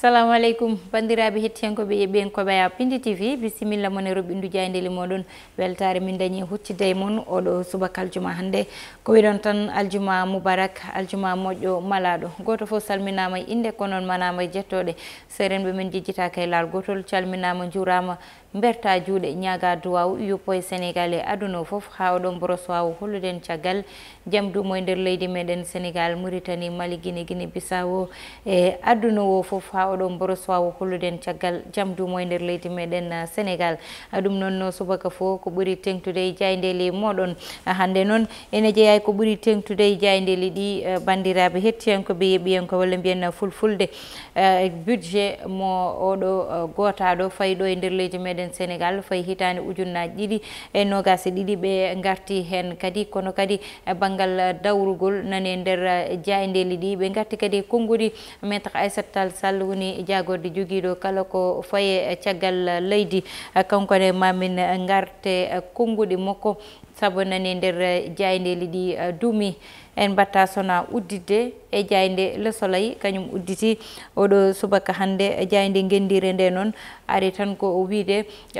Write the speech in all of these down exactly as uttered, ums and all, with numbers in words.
Assalamu alaikum bandiraɓe hettiyankoɓe e ɓiyankoɓe a Pindi T V bisimilla mon e roɓindu jayndeli moɗon weltare min dañi huccidde mon oɗo subaka aljuma hande ko wiɗon tan aljuma mubarak aljuma moƴƴo malaɗo goto foof salminama inde ko noon manama e jettoɗe serenɓe men jejjitaka e laal gotol calminama jurama berta juuɗe ñaga duwaw yuppo e Sénégal e aduna foof ha oɗon boros waw holluden caggal jaam dumo e nder leydi meɗen Sénégal Mauritanie Mali Guinée Guinée Bissau e aduna o foof ha oɗon boros waw holluden caggal jaam dumo e nder leydi meɗen Sénégal ɗum noon no subaka fo ko ɓuuri tengtude e jayndeli moɗon hande noon ene jeeyay ko ɓuuri tengtude e jayndeli ɗi bandiraɓe hettiyankoɓe yeɓiyanko walla mbiyen fulfulde budget mo oɗo gotaɗo fayiɗo e nder leydi meɗen Sénégal fayi hitande ujunnaji ɗiɗi e nogase ɗiɗi ɓe garti hen kadi kono kadi banggal dawrugol nani e nder jayndeli ɗi ɓe garti kadi konngudi maître Aissata Tall Sall woni jagorde joguiɗo kala ko faye caggal leydi kankone mamin garte konngudi makko saabu nani e nder jayndeli ɗi duumi en batta sona uddidde e jaynde Le Soleil kañum udditi oɗo subaka hande jaynde gendire nde noon ari tan ko wiide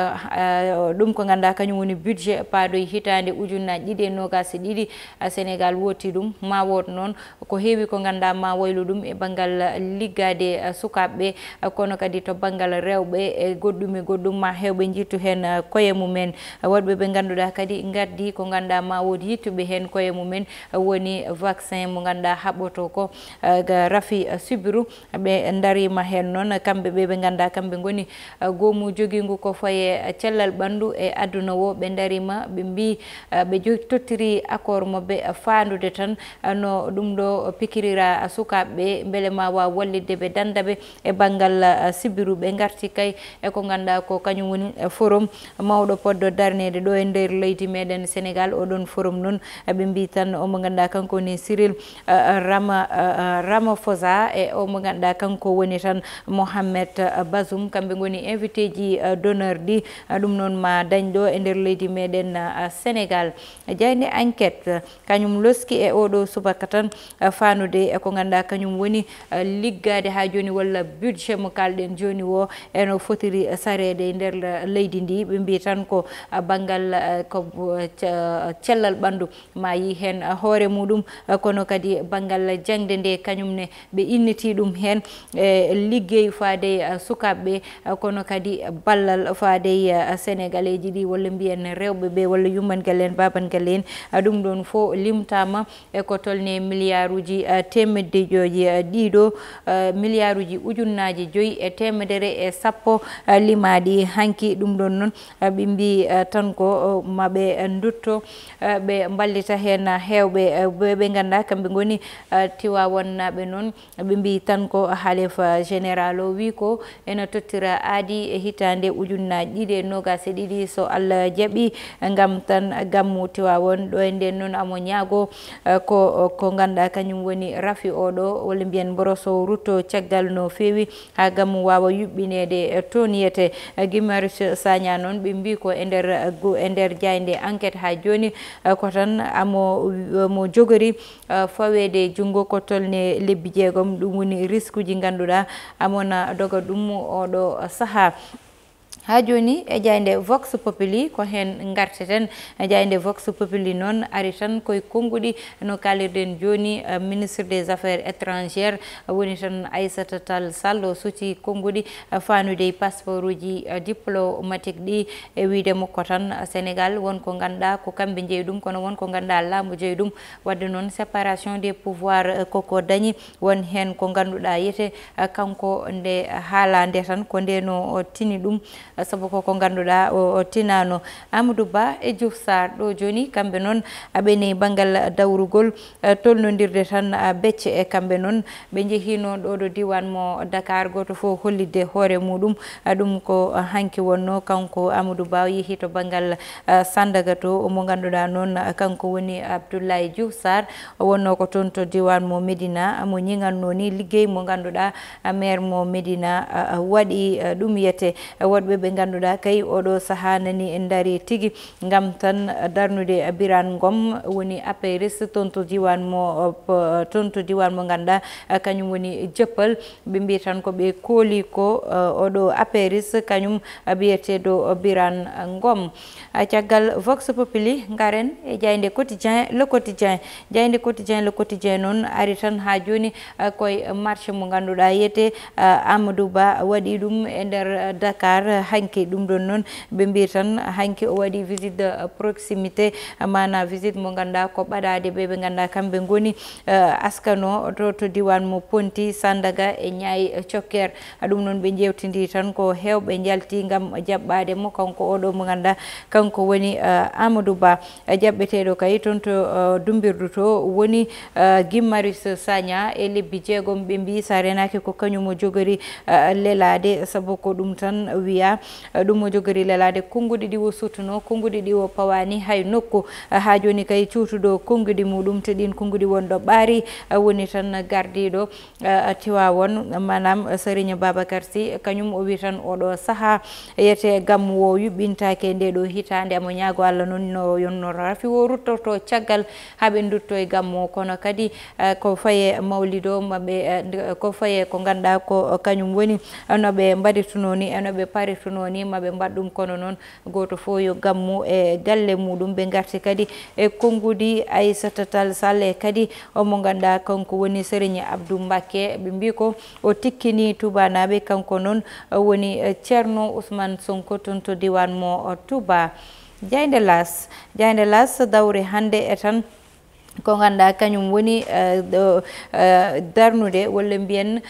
ɗum ko ganduɗa kañum woni budget paadoy hitande ujunnaji ɗiɗi e nogase ɗiɗi Sénégal woti ɗum ma wot noon ko heewi ko ganduɗa ma waylu ɗum e banggal liggade sukaɓeɓe kono kadi to banggal rewɓe e goɗɗum e goɗɗum ma hewɓe jittu hen koye mumen waɗɓe ɓe ganduɗa kadi gaddi ko ganduɗa ma wodi yittuɓe hen koye mumen woni vaccin mo ganduɗa haɓoto ko rafi sibiru ɓe darima hen noon kamɓe ɓe ɓe ganduɗa kamɓe goni goomu joguigu ko faye cellal ɓandu e aduna o ɓe darima ɓe mbi ɓe tottiri accord mabɓe fandude tan no ɗum ɗo pikirira sukaɓeɓe beele ma waw wallidde ɓe dandaɓe e banggal sibiru ɓe garti kay eko ganduɗa ko kañum woni forum mawɗo poddo darnede ɗo e nder leydi meɗen Sénégal oɗon forum noon ɓe mbi tan omo ganduɗa kanko woni Cyril Rama Ramaphosa e omo ganduɗa kanko woni tan Mohamed Bazoum kamɓe goni invité ji d'honneur ɗi ɗum noon ma dañ ɗo e nder leydi meɗen Sénégal jayde enquête kañum loski e oɗo subaka tan fanude eko ganduɗa kañum woni liggade ha joni walla budget mo kalɗen joni o eno fotiri sarede e nder leydi ndi ɓe mbi tan ko banggal ko cellal ɓandu ma yi hen hoore muɗum kono kadi banggal jangde nde kañum ne ɓe inniti ɗum hen e liggey faade sukaɓeɓe kono kadi ballal faade sénégalais ji ɗi walla mbiyen rewɓe ɓe walla yummangal en babangal en ɗum ɗon fo limtama eko tolni milliard uji temedde joyi ɗiɗo milliard uji ujunnaji joyyi e temedere e sappo limaɗi hanki ɗum ɗon noon ɓe mbi tan ko maɓe dutto ɓe ballita hen hewɓe ɓe ganduɗa kamɓe goni Tivaouane naɓe noon ɓe mbi tan ko halifa général o wi ko ene tottira aadi e hitande ujunnaji ɗiɗi e nogase ɗiɗi so Allah jaaɓi gam tan gammu Tivaouane ɗo e nden noon amo ñaago ko ko ganduɗa kañum woni rafi oɗo walla mbiyen boroso rutto caggal no fewi ha gammu wawa yuɓɓinede toon yiyete Guy Marius Sagna noon ɓe mbi ko e nder e nder jayde enquête ha joni ko tan amo mo jogori fawede junggo ko tolne lebbi jeegom ɗum woni risque uji ganduɗa amona doga ɗum oɗo saaha ha joni e jayde Vox Populi ko hen garteten jayde Vox Populi noon ari tan koye konngudi no kalirɗen joni ministre des affaires étrangères woni tan Aissata Tall Sall o suuti konngudi fanude passeport uji diplomatique ɗi e wiide makko tan Sénégal wonko ganduɗa ko kamɓe jeeyi ɗum kono wonko ganduɗa laamu jeeyi ɗum wadde noon séparation des pouvoirs koko dañi won hen ko ganduɗa yete kanko nde haala nde tan ko ndeno tini ɗum sabu koko ganduɗa o tinano Amadou Ba e Diouf Sarr ɗo joni kamɓe noon aɓeni banggal dawrugol tolnodirde tan becce e kamɓe noon ɓe jeehino ɗo ɗo diwan mo Dakar goto fo hollidde hoore muɗum ɗum ko hanki wonno kanko Amadou Ba yeehi to banggal Sandaga to mo ganduɗa noon kanko woni Abdoulaye Diouf Sarr wonno ko toon to diwan mo Médina mo ñiganno ni liggey mo ganduɗa maire mo Médina waɗi ɗum yete woɗɓe ɓe ɓe ganduɗa kay oɗo saaha nani en daari tigui gam tan darnude Birane Ngom woni A P R S toon to diwan mo toon to diwan mo ganduɗa kañum woni Dieppal ɓe mbi tan ko ɓe kooli ko oɗo A P R S kañum biyeteɗo Birane Ngom. Caggal Vox Populi garen e Jayde Quotidien Le Quotidien Jayde Quotidien Le Quotidien noon ari tan ha joni koye marché mo ganduɗa yiyete Amadou Ba waɗi ɗum e nder Dakar hanki ɗum ɗon noon ɓe mbi tan hanki o waɗi visite de proximité mana visite mo ganduɗa ko ɓaɗade ɓe ɓe ganduɗa kamɓe goni askano to to diwan mo Ponti Sandaga e Ñaay Cokker ɗum noon ɓe jewtidi tan ko hewɓe jalti gam jaɓɓade mo kanko oɗo mo ganduɗa kanko woni Amadou Ba jaɓɓeteɗo kay toon to dumbirdu to woni Guy Marius Sagna e lebbi jeegom ɓe mbi sa renaki ko kañum o jogori lelade saabu ko ɗum tan wiya ɗum o jogori lelade konguɗi ɗi o suttuno konguɗi ɗi o pawani hay nokku ha joni kay cuutuɗo konguɗi muɗum to ɗin konguɗi wonɗo ɓaari woni tan gardiɗo Tiwawon manam Serigne Babacar Sy kañum o wi tan oɗo saaha yete gammu o yuɓɓintake nde ɗo hitande amo ñaago Allah noon no yonno rafi o ruttorto caggal haɓe dutto e gammu kono kadi ko faye mawlido maɓe ko faye ko ganduɗa ko kañum woni noɓe mbaɗituno ni e noɓe parituno ni maɓe mbaɗ ɗum kono noon goto fo yo gammu e galle muɗum ɓe garti kadi e konngudi Aissata Tall Sall e kadi omo ganduɗa kanko woni Serigne Abdou Mbacké ɓe mbi ko o tikkini tubanaɓe kanko noon woni Ceerno Ousmane Sonko toon to diwan mo Touba. Jayde Las Jayde Las dawre hande e tan ko ganduɗa kañum woni ɗo darnude walla mbiyen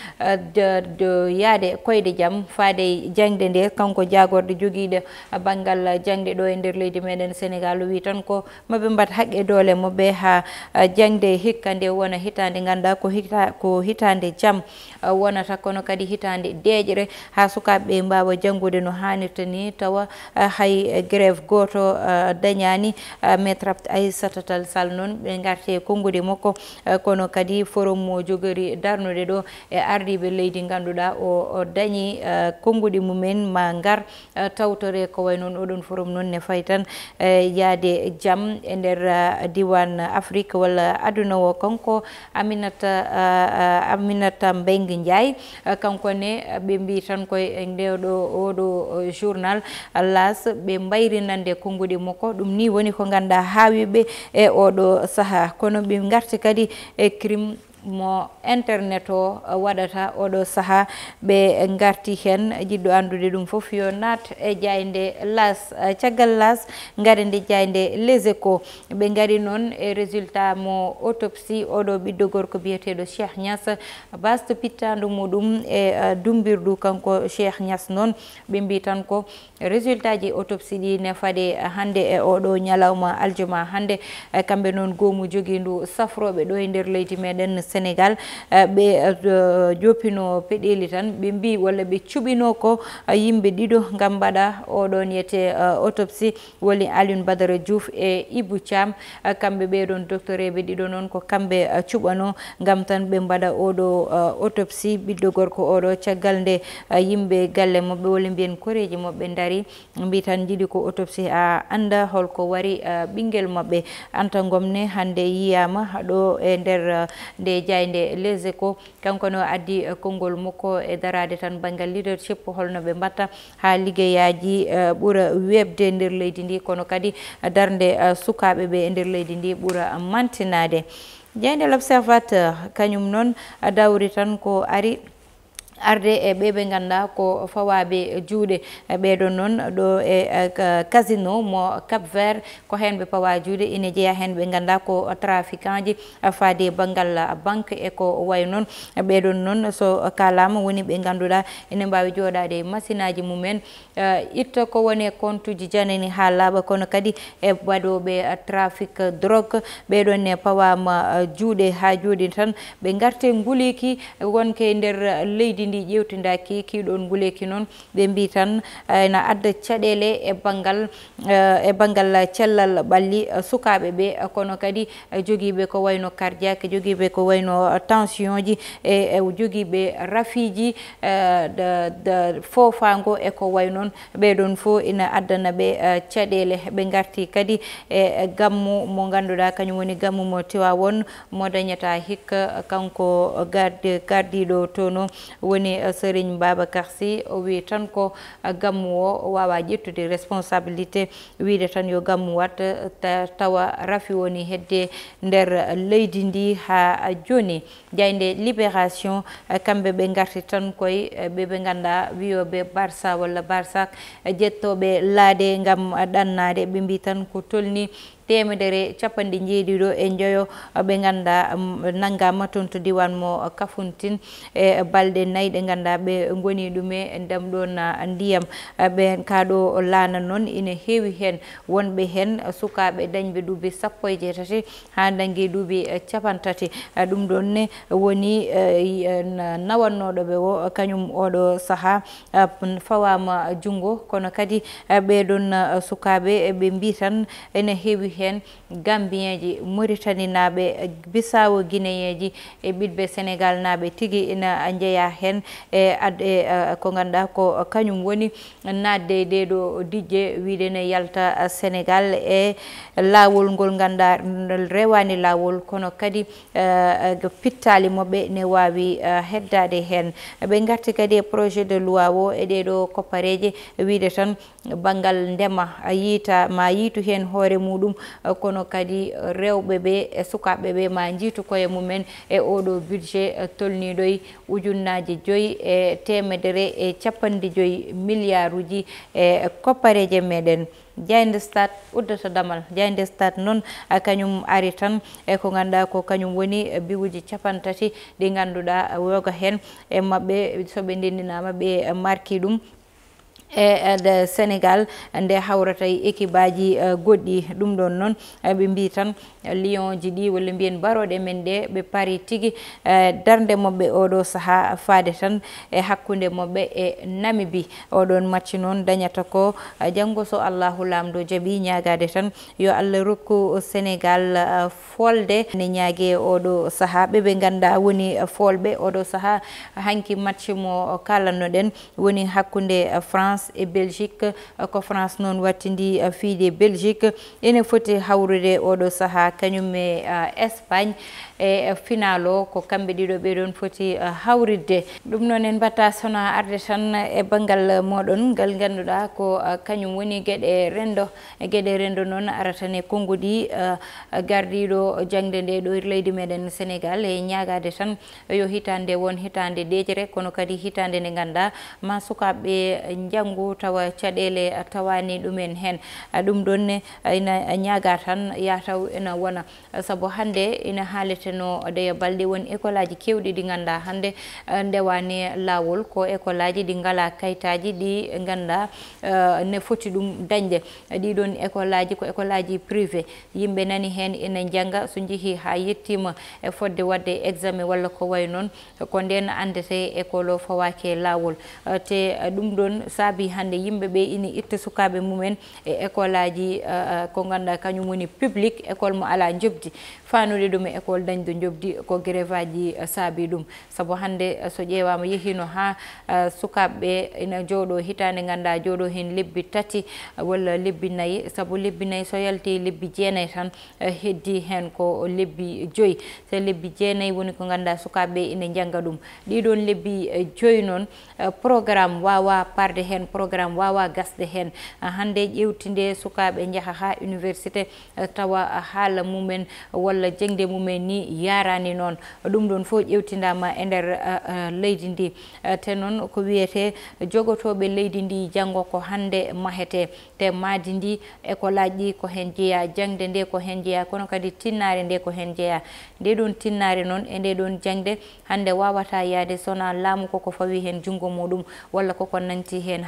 do yaade koyde jaam faade jangde nde kanko jagorde joguiɗo banggal jangde ɗo e nder leydi meɗen Sénégal wi tan ko maɓe mbat haqqe doole moɓe ha jangde hikka nde wona hitande ganduɗa ko hita ko hitande jaam wonata kono kadi hitande deƴre ha sukaɓe mbawa jangude no hannirta ni tawa hay grève goto dañani maître Aissata Tall Sall noon ɓe gar te kongude makko kono kadi forum mo jogori darnude ɗo e ardiɓe leydi ganduɗa o dañi konguɗi mumen ma ngar tawtore ko way noon oɗon forum noon ne fay tan yaade jaam e nder diwan Afrique walla aduna o kanko Aminata Aminata Mbengue Ndiaye kanko ne ɓe mbi tan koye ndewɗo oɗo journal Las ɓe mbayrinande konguɗi makko ɗum ni woni ko ganduɗa haawiɓe e oɗo saaha kono ɓe garti kadi e crime mo internet o waɗata oɗo saaha ɓe garti hen jiɗɗo andude ɗum foof yo nat e Jayde Las caggal Las gari nde Jayde Les Échos ɓe gari noon e résultat mo autopsie oɗo ɓiɗɗo gorko biyeteɗo Cheikh Niass basto pittandu muɗum e dumbirdu kanko Cheikh Niass noon ɓe mbi tan ko résultat ji autopsie ɗi ne faade hande e oɗo ñalawma aljuma hande kamɓe noon goomu joguindu safroɓe ɗo e nder leydi meɗen Sénégal ɓe jopino peɗeli tan ɓe mbi walla ɓe cuɓino ko yimɓe ɗiɗo gam mbaɗa oɗon yete autopsie woni Alioune Badara Diouf e Ibou Thiam kamɓe ɓeɗon docteur eɓe ɗiɗo noon ko kamɓe cuɓano gam tan ɓe mbaɗa oɗo autopsie ɓiɗɗo gorko oɗo caggal nde yimɓe galle mabɓe walla mbiyen koreji mabɓe dari mbi tan jiiɗi ko autopsie a anda holko wari ɓinguel mabɓe Anta Ngom ne hande yiyama ɗo e nder nde Jayde Les Échos kanko no addi konngol makko e darade tan banggal leadership holno ɓe mbatta ha liggeyaji ɓuura webde nder leydi ndi kono kadi darde sukaɓe ɓe e nder leydi ndi ɓuura mantinade. Jayde L'Observateur kañum noon dawri tan ko ari arde e ɓe ɓe ganduɗa ko fawaɓe juuɗe ɓeɗon noon ɗo e casino mo Cap Vert ko hen ɓe pawa juuɗe ina jeeya hen ɓe ganduɗa ko trafiquant ji faade banggal banque e ko way noon ɓeɗon noon so kalama woni ɓe ganduɗa ene mbawi joɗade machine aji mumen itta ko woni compte uji janani ha laaɓa kono kadi e waɗoɓe trafic drogue ɓeɗon ne pawama juuɗe ha jooɗi tan ɓe garte nguliki wonke nder leydi ndi ƴewtidaki kiɗon guleki noon ɓe mbi tan na adda caɗele e banggal e banggal cellal ɓalli sukaɓe ɓe kono kadi jogiiɓe ko wayno cardiaque jogiiɓe ko wayno tension ji e jogiiɓe rafiji fofango e ko way noon ɓeɗon fo ina addana ɓe caɗele ɓe garti kadi e gammu mo ganduɗa kañum woni gammu mo Tiwawon mo dañata hikka kanko garde gardiɗo tono woni Serigne Babacar Sy o wi tan ko gammu o wawa ƴettude responsabilité wiide tan yo gammu wat tawa rafi woni hedde nder leydi ndi ha joni. Jayde Libération kamɓe ɓe garti tan koye ɓe ɓe ganda wiyoɓe Barça walla Barsak jettoɓe laade gam ɗannade ɓe mbi tan ko tolni temedere capanɗe jeeɗiɗo e joyo ɓe ganda naggama toon to diwan mo Kafountine e balɗe nayyi ɗe ganda ɓe goni ɗume ndem ɗon ndiyam ɓe kaɗo laana noon ina heewi hen wonɓe hen sukaɓe dañɓe duuɓi sappo e jeetati ha dañgui duuɓi capantati ɗum ɗon ne woni nawannoɗoɓe o kañum oɗo saaha fawama jungo kono kadi ɓeɗon sukaɓe ɓe mbi tan ene heewi hen Gambien ji Mauritanie naɓe Bissau Guinéen e ɓiɗɓe Sénégal naɓe tigui ina jeeya hen e adde ko ganduɗa ko kañum woni nadde ɗeɗo dijje wiɗene yalta Sénégal e lawol ngol ganduɗa rewani lawol kono kadi pittali moɓɓe ne wawi heddade hen. Ɓe garti kadi e projet de loi o e ɗeɗo koppareje wiide tan banggal ndema yiita ma yiitu hen hoore muɗum kono kadi rewɓe ɓe e sukaɓe ɓe ma jiitu koye mumen e oɗo budget tolniɗoy ujunnaji joyyi e temedere e capanɗe joyyi milliard uji e koppareje meɗen. Jayde Stade uddata damal Jayde Stade noon kañum ari tan e ko ganduɗa ko kañum woni biwuji capantati ɗi ganduɗa yoga hen e mabɓe soɓe ndendinama ɓe marki ɗum e de Sénégal nde hawrata e équipe aji goɗɗi ɗum ɗon noon ɓe mbi tan Lion ji ɗi walla mbiyen baroɗe men ɗe ɓe paari tigui darde mabɓe oɗo saaha faade tan e hakkude mabɓe e Namibie oɗon match noon dañata ko janggo so Allahu lamdo jaaɓi ñagade tan yo Allah rokku Sénégal folde ne ñaague oɗo saaha ɓeɓe ganda woni folɓe oɗo saaha hanki match mo kalannoɗen woni hakkude France e Belgique ko France noon wattidi fiide Belgique ene foti hawrude oɗo saaha kañum e Espagne e final o ko kamɓe ɗiɗo ɓeɗon foti hawridde ɗum noon en batta sona arde tan e banggal moɗon ngal ganduɗa ko kañum woni gueɗe rendo gueɗe rendo noon aratane Congo ɗi gardiɗo jangde nde ɗo leydi meɗen Sénégal e ñagade tan yo hitande won hitande dejere kono kadi hitande nde ganda ma sukaɓe janggo tawa caɗele tawani ɗumen hen ɗum ɗon ne ina ñaga tan yataw ina wona saabu hande ina haalete no deya balɗe woni école aji kewɗi ɗi ganda hande ndewani lawol ko école aji ɗi ngala kayitaji ɗi ganda ne foti ɗum dañde ɗiɗon école aji ko école aji privé yimɓe nani hen ina jangga so jeehi ha yettima e fodde wadde examen walla ko way noon ko nden andete école o fawake lawol te ɗum ɗon saabi hande yimɓeɓe ina itta sukaɓe mumen e école aji ko ganduɗa kañum woni public école mo ala jobdi fanude ɗum e école dañɗo jobdi ko grève aji saabi ɗum saabu hande so ƴewama yehino ha sukaɓeɓe ina jooɗo hitande ganduɗa jooɗo hen lebbi tati walla lebbi nayyi saabu lebbi nayyi so yalti lebbi jeenayyi tan heddi hen ko lebbi joyyi so lebbi jeenayyi woni ko ganduɗa sukaɓeɓe ina jangga ɗum ɗiɗon lebbi joyyi noon programme wawa parde hen programme wawa gasde hen hande ƴewtinde sukaɓe jaaha ha université tawa haala mumen walla jangde mumen ni yarani noon ɗum ɗon fof ƴewtindama e nder leydi ndi te noon ko wiyete jogotoɓe leydi ndi janggo ko hande mahete te maadi ndi école aji ɗi ko hen jeeya jangde nde ko hen jeeya kono kadi tinnare nde ko hen jeeya nde ɗon tinnare noon e nde ɗon jangde hande wawata yaade sona laamu koko fawi hen junggo muɗum walla koko nanti hen ha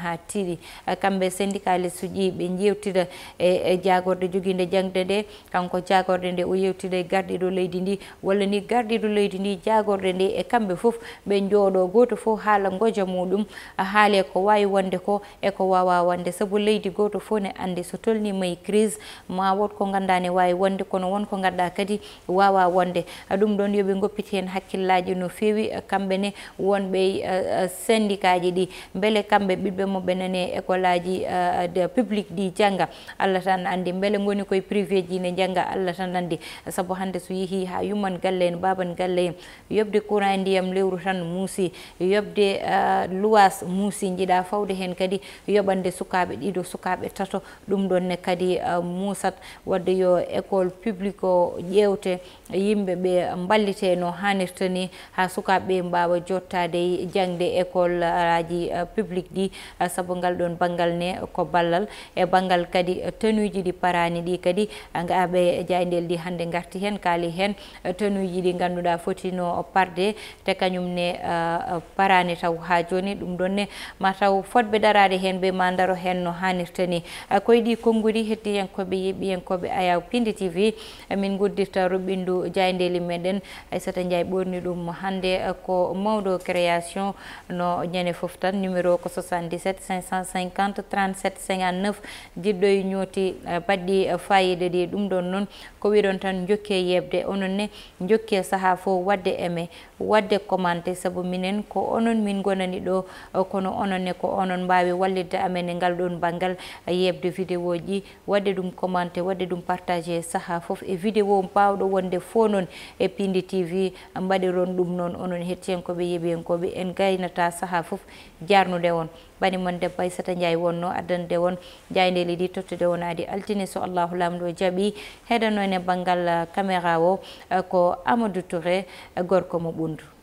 ha tiiɗi kamɓe syndicaliste uji ɓe jewtida e jagorde joguinde jangde nde kanko jagorde nde o yewtida e gardiɗo leydi ndi walla ni gardiɗo leydi ndi jagorde nde e kamɓe fof ɓe jooɗo goto fof haala goja muɗum haale ko wawi wonde ko e ko wawa wonde saabu leydi goto fof ne andi so tolnima e crise ma wot ko ganduɗa ne wawi wonde kono wonko ganduɗa kadi wawa wonde ɗum ɗon yooɓe goppiti hen hakkillaji no fewi kamɓene wonɓe syndicat ji ɗi beele kamɓe ɓiɓɓe moɓe nane école aji de public ɗi jangga Allah tan andi beele goni koye privé ji ne jangga Allah tan andi saabu hande so yeehi ha yumman galle en baban galle en yobde courant e ndiyam lewru tan muusi yobde luwas muusi jiiɗa fawde hen kadi yoɓande sukaɓe ɗiɗo sukaɓe tato ɗum ɗon ne kadi muusat wadde yo école publique o ƴewte yimɓeɓe ballite no hannirta ni ha sukaɓeɓe mbawa jottade jangde école aji publique ɗi saabu ngal ɗon banggal ne ko ballal e banggal kadi tenuji ɗi parani ɗi kadi gaaɓe jaydel ɗi hande garti hen kaali hen tenuji ɗi ganduɗa fotino parde te kañum ne parani taw ha joni ɗum ɗon ne ma taw fodɓe darade hen ɓe ma daro hen no hannirta ni koye ɗi konngudi hettiyankoɓe yeɓiyankoɓe Ayaw Pindi T V min guddirta roɓindu jaydeli meɗen Aissata Ndiaye ɓorni ɗum hande ko mawɗo création no ñande foof tan numéro ko soixante-dix-sept cinq cent cinquante trente-sept cinquante-neuf jiɗɗo e ñooti baɗɗi fayida ɗi ɗum ɗon noon ko wiɗon tan jokke yebde onon ne jokke saaha fo wadde aimé wadde commenté saabu minen ko onon min gonani ɗo kono onon ne ko onon mbawi wallidde amen e ngal ɗon banggal yebde vidéo ji wadde ɗum commenté wadde ɗum partagé saaha foof e vidéo mbawɗo wonde fo noon e Pindi T V mbaɗiron ɗum noon onon hettiyankoɓe yeɓiyankoɓe en gaynata saaha foof jarnude on bani mon debbo Aissata Ndiaye wonno addande won jaydeli ɗi tottude won adi altine so Allahu lamɗo jaaɓi heɗano en e banggal caméra o ko Amadou Touré gorko mo ɓundu.